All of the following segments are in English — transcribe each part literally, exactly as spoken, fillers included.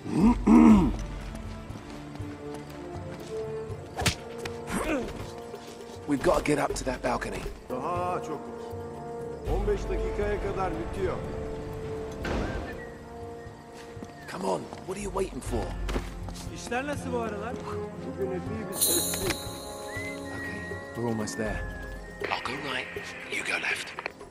We've got to get up to that balcony. Daha çok. on beş dakikaya kadar bitiyor. Come on, what are you waiting for? İşler nasıl bu aralar? Bugün epey bir sesli. Okay, we're almost there. I'll go right, you go left.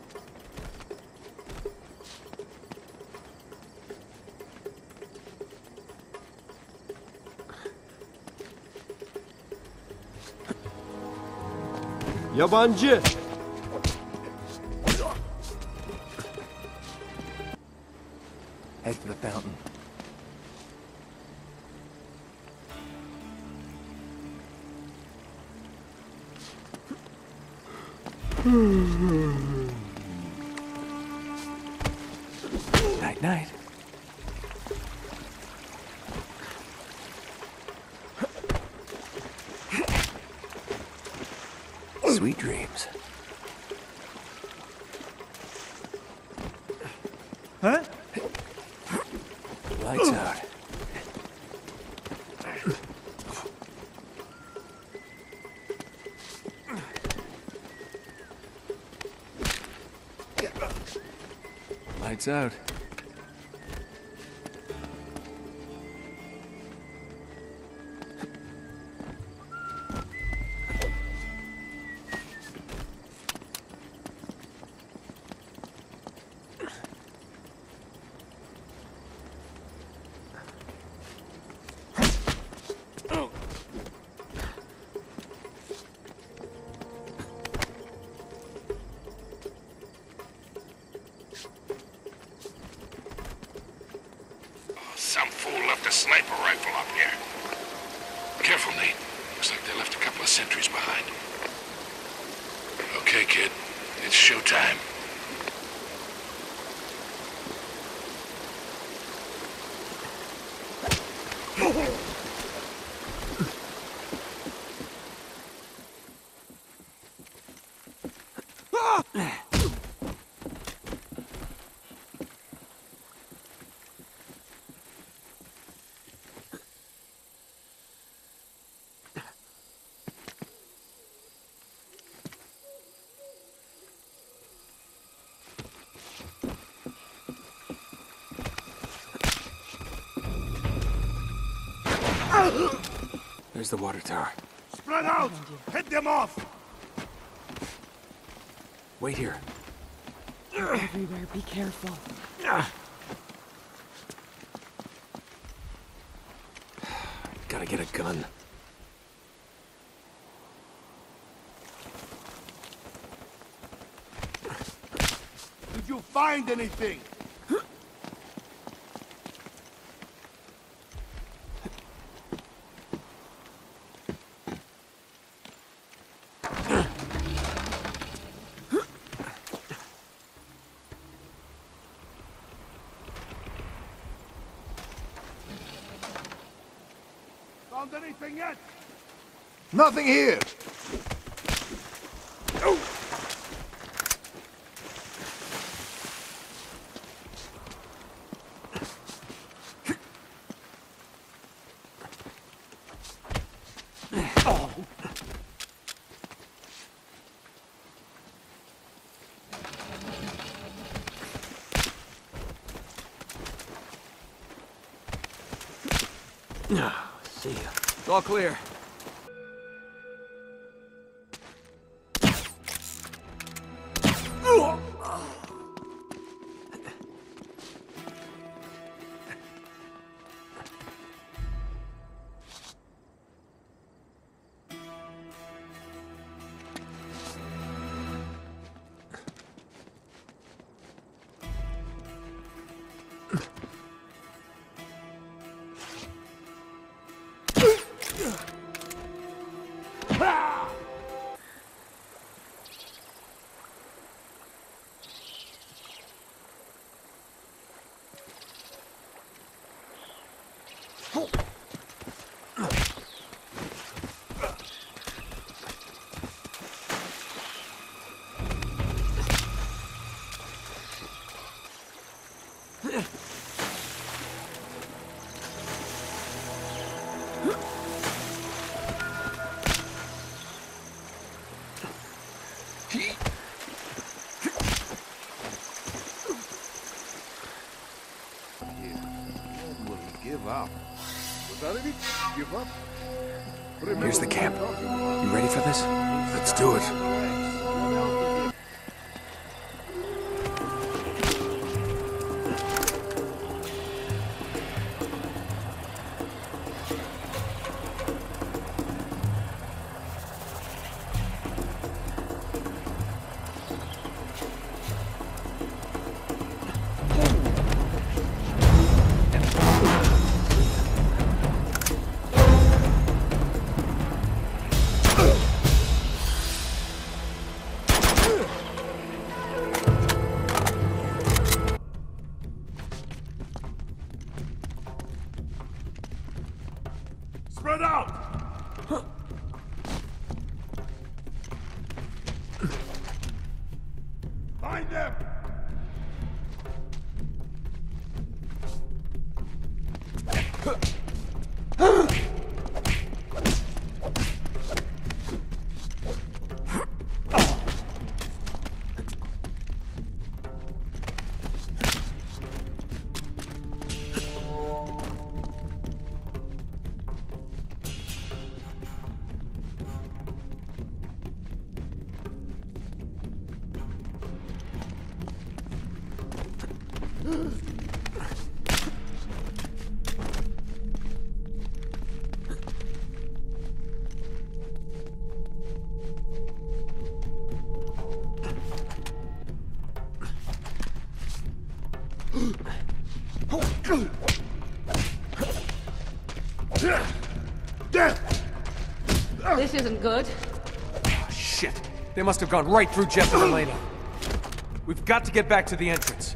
Yabancı. Head for the fountain. Night, night. Sweet dreams. Ha? Lights out. Lights out. Some fool left a sniper rifle up here. Careful, Nate. Looks like they left a couple of sentries behind. Okay, kid. It's showtime. There's the water tower. Spread out. Head them off. Wait here. Everywhere, be careful. Gotta get a gun. Did you find anything? Found anything yet? Nothing here. See ya. It's all clear. Wow. Without any give up? Here's the camp. You ready for this? Let's do it. Spread out! Find them! This isn't good. Oh, shit. They must have gone right through Jeff and Elena. We've got to get back to the entrance.